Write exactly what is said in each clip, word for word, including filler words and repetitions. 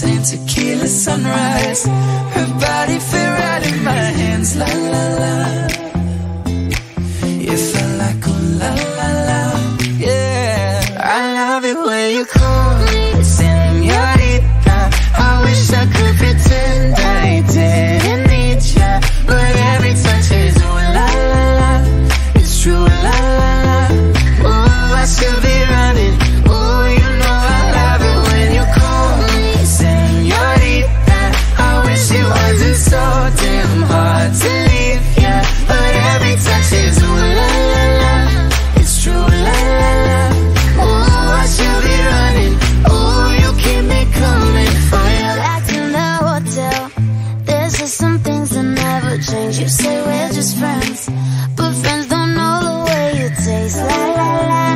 and tequila sunrise. Her body fit right in my hands, la la la. It felt like oh la la la, yeah. I love it when you call me señorita. I wish I could pretend I didn't need ya, but every touch is ooh la la la. It's true la la la. Ooh, I should be running. Ooh, you know I love it when you call me señorita. I wish it wasn't so damn hard to leave ya, but every touch is ooh la la la. It's true la la la. Ooh, I should be running. Ooh, you keep me coming for ya. Back in the hotel, there's just some things that never change. You say we're just friends, but friends don't know the way you taste. La la la.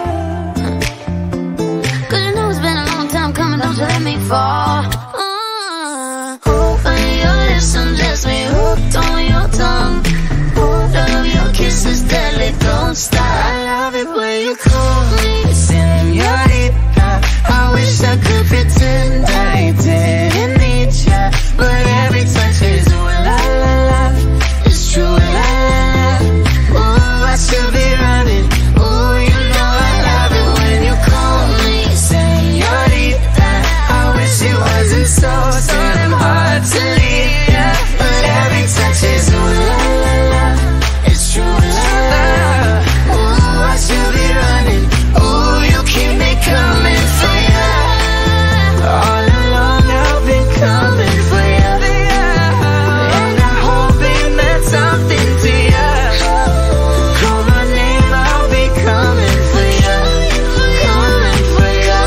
Cause you know it's been a long time coming, don't you let me fall. uh, Open your lips and just me hooked on your tongue. Oh, love your kisses deadly, don't stop. I love it when you call me señorita. I wish I could pretend I didn't need ya, but every touch is ooh la la la. It's true la la la. Ooh, I should be running. Ooh, you know I love it when you call me señorita. I wish it wasn't so so damn hard to leave ya, but every touch is ooh la la la. It's true la la la. Ooh, I should be running. Ooh, you keep me coming for ya. All along I've been coming for ya, and I hope it meant something to ya. Call my name, I'll be coming for ya, coming for ya.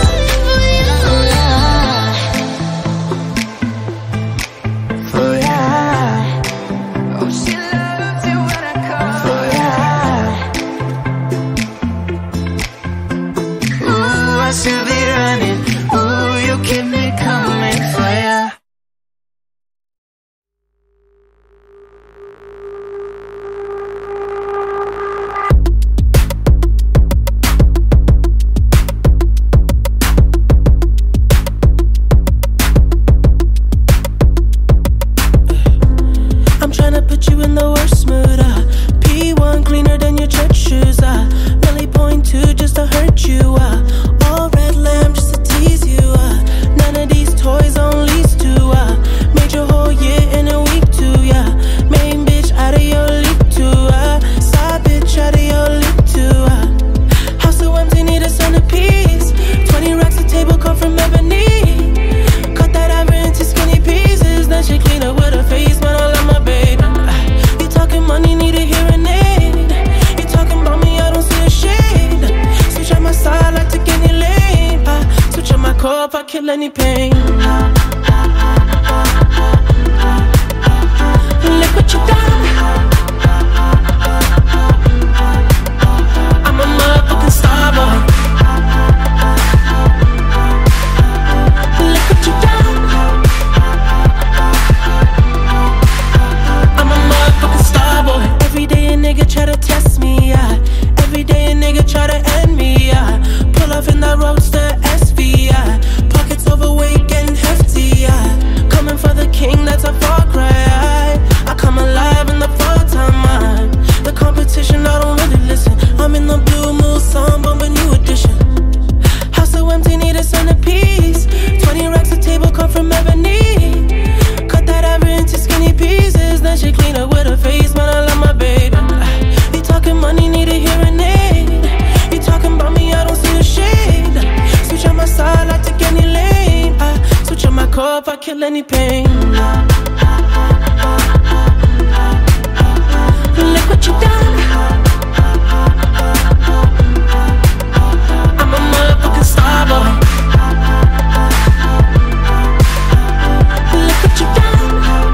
For ya. Oh, she loves it when I call for ya. Ooh, I should be running. Ooh, you keep me coming for ya. I'm tryna put you in the worst mood, uh P one cleaner than your church shoes, uh Millie point two just to hurt you, uh all red lamb just to tease you, uh none of these toys on lease to, uh made your whole year in a week too, yeah. Main bitch out of your league too, uh side bitch out of your league too, uh house so empty, need a centerpiece. Twenty racks a table come from ebony. Cut that ever into skinny pieces, then she clean up with her face, man, I love my baby. You talking money, need a hearing aid. You talking about me, I don't see a shade. Switch on my side, I take any lane. I switch on my core if I kill any pain. Look what you done. I'm a motherfucking star boy. Look what you done. I'm a motherfucking star boy. Every day a nigga try to test me, yeah. Every day a nigga try to end me, yeah. Pull off in that roadster S V, yeah. Pockets overweight, getting hefty, yeah. Coming for the king, that's a far cry. I come alive in the fall time, man. The competition, I don't really listen. I'm in the blue mood, song, bomb a new edition. House so empty, need a centerpiece. Twenty racks a table come from ebony. Cut that ever into skinny pieces, then she clean up with her face, man, I love my baby. You talking money, need a hearing aid. You talking about me, I don't see a shade. Switch on my side, I take any lane. I switch on my core if I kill any pain. Look what you done. I'm a motherfucking star boy. Look what you done.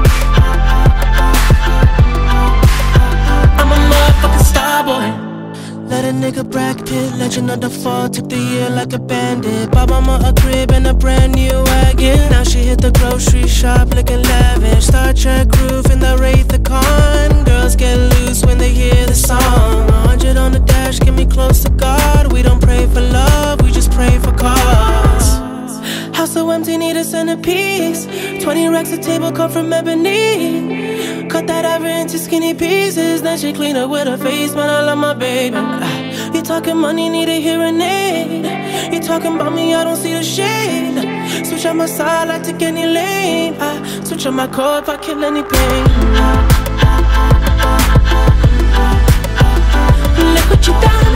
I'm a motherfucking star boy. Let a nigga Brad Pitt, legend of the fall, took the year like a bandit. Bought mama a crib and a brand new wagon. Now she hit the grocery shop looking lavish. Star Trek roof in the Wraith-a-Con. Girls get loose when they hear the song. A hundred on the dash, get me close to God. We don't pray for love, we just pray for cause. House so empty, need a centerpiece. the table cut from ebony. Cut that ever into skinny pieces. Then she clean up with her face, man, I love my baby. Ah, you talking money, need a hearing aid. You talking about me, I don't see the shade. Switch on my side, I take any lane. I switch on my core if I kill any pain. Look what you done.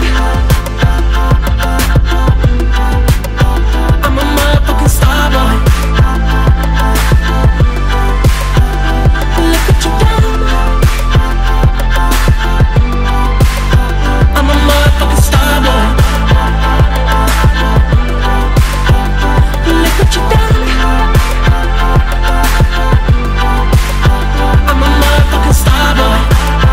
I'm a motherfucking star boy. Look what you done. I'm a motherfucking star boy. Look what you done. I'm a motherfucking star boy.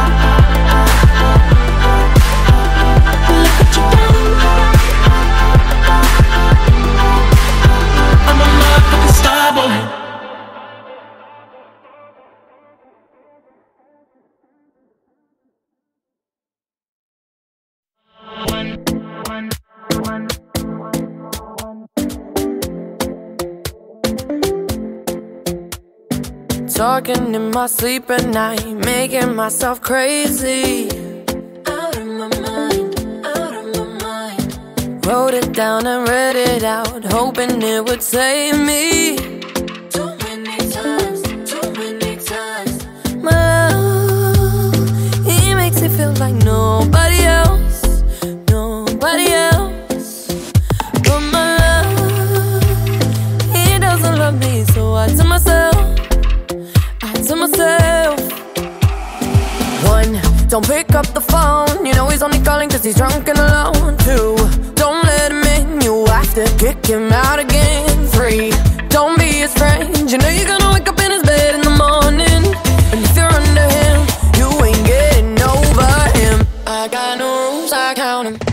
Talking in my sleep at night, making myself crazy. Out of my mind, out of my mind. Wrote it down and read it out, hoping it would save me. Too many times, too many times. My love, he makes it feel like nobody else, nobody else. But my love, he doesn't love me, so I tell myself, to myself. One, don't pick up the phone. You know he's only calling cause he's drunk and alone. Two, don't let him in. You have to kick him out again. Three, don't be his friend. You know you're gonna wake up in his bed in the morning. And if you're under him, you ain't getting over him. I got no rules, I count him.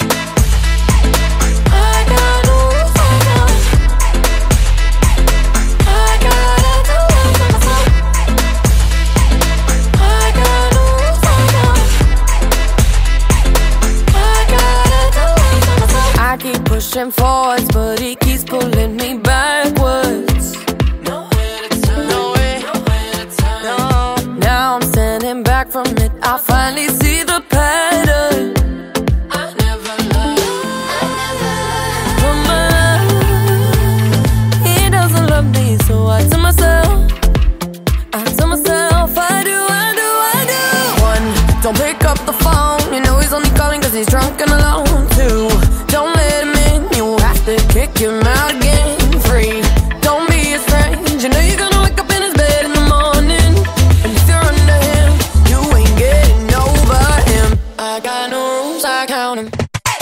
Pushing forwards, but he keeps pulling me backwards. Nowhere to turn, nowhere, nowhere to turn. No. Now I'm standing back from it. I finally see the pattern. I never loved, I never loved. But my love, he doesn't love me, so I tell myself, I tell myself, I do, I do, I do. One, don't pick up the phone. You know he's only calling cause he's drunk and alone. Two, don't let him in, you have to kick him out again. Three, don't be his friend. You know you're gonna wake up in his bed in the morning. And if you're under him, you ain't getting over him. I got no rules, I count him.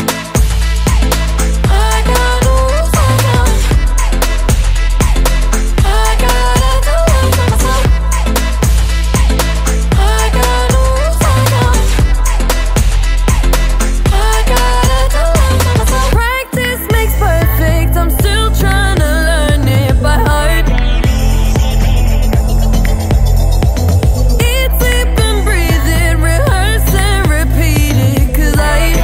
I got no rules, I count him. I gotta do it for myself. I got no rules, I count him. I gotta do it for myself. Practice makes perfect, I'm still trying to learn it by heart. Eat, sleep and breathe it, rehearse and repeat it. Cause I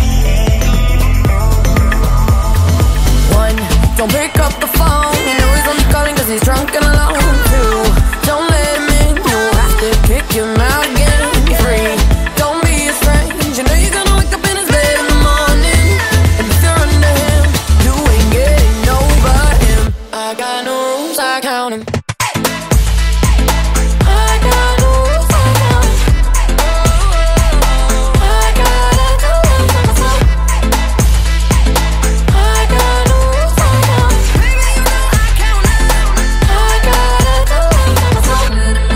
One, don't pick up the phone. You know he's only calling cause he's drunk and alone. Two, don't let him in, you have to kick him out again. Three, don't be his friend. You know you're gonna wake up in his bed in the morning. And if you're under him, you ain't getting over him. I got no rules, I count him. I got no rules, I count him. I gotta do it for myself. I got no rules, I count him. Baby, you know I count him. I gotta do it for myself.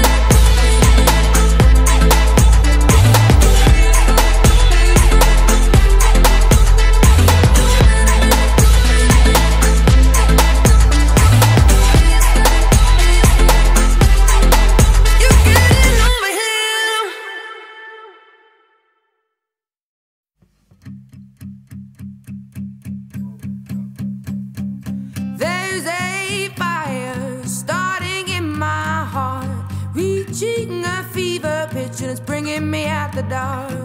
You getting over him. There's a fire starting in my heart, reaching a fever pitch and it's bringing me out the dark.